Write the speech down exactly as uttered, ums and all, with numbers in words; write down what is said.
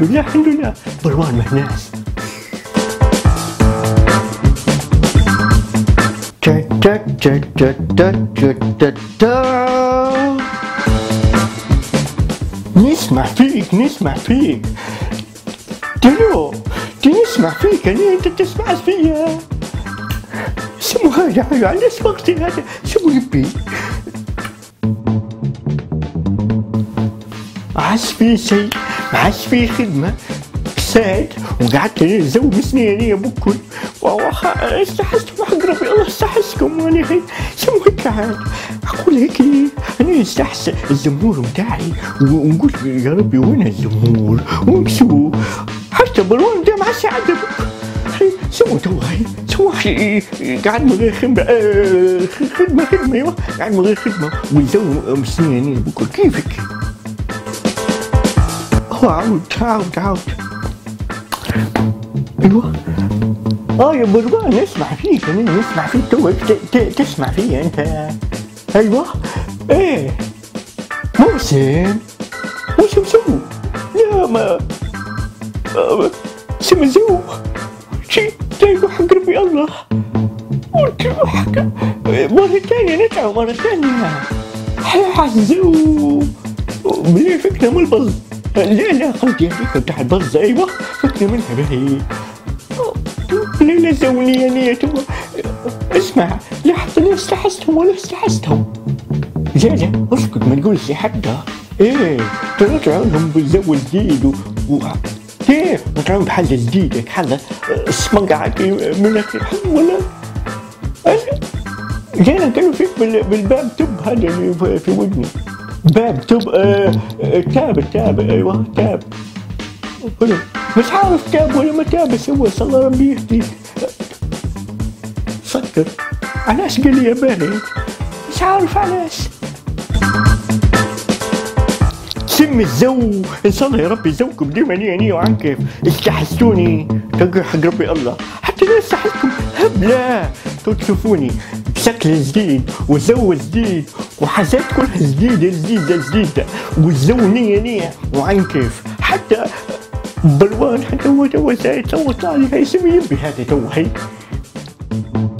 لله الحمد لله. مروان مهناس. تا تا تا تا تا تا تا. نسمع فيك نسمع فيك. تلو نسمع فيك أنا أنت تسمع فيا. شو هذا على وقتي هذا شو يبي؟ ما عادش في شيء، ما عادش في خدمة، ساد وقعدت نزوم سنيني بكل استحست بحق ربي الله استحسكم وانا هيك شو هيك عاد اقول هيك انا استحس الزمور متاعي ونقول يا ربي وين الزمور ومشو حتى مروان ده ما عادش يعذب شو تو هاي شو قاعد من غير خدمة خدمة خدمة ايوه قاعد من غير خدمة ويزوم سنيني بكل كيفك؟ هو عاود عاود عاود ايوه اه يا مروان نسمع فيك انا نسمع فيك توك تسمع فيا انت. ايوه ايه موسم موسم سو لا ما سمزو شي تايقو حق ربي الله حق مرة ثانية نتعو مرة ثانية حزو بلي فكرة من البز لا لا قصدي هذيك بتاع البز ايوه فكرة منها باهي ليلة زونية نيته. اسمع لا حتى لا استحستهم ولا استحستهم. لا لا اسكت ما تقولش حتى. ايه طلعوا لهم بالزو الجديد و, و... ايه وطلعوا بحل جديد حل اسمقعة منك ولا جينا كانوا فيك بال... بالباب تب هذا اللي في, في ودني باب تب آه... آه... تاب تاب ايوه تاب مش عارف تاب ولا ما تاب بس هو صلى الله ربي يهديك. فكر علاش قال لي ياباني مش عارف علاش. سم الزو ان شاء الله يا ربي زوكم ديما نية وعن كيف استحسوني تلقوا حق ربي الله حتى لا استحسكم هبلا تشوفوني بشكل جديد وزو جديد وحاجات كلها جديدة جديدة جديدة والزو نية نية وعن كيف حتى مروان حتى هو تو زايد تو طالع هاي سمي يبي هذا تو هي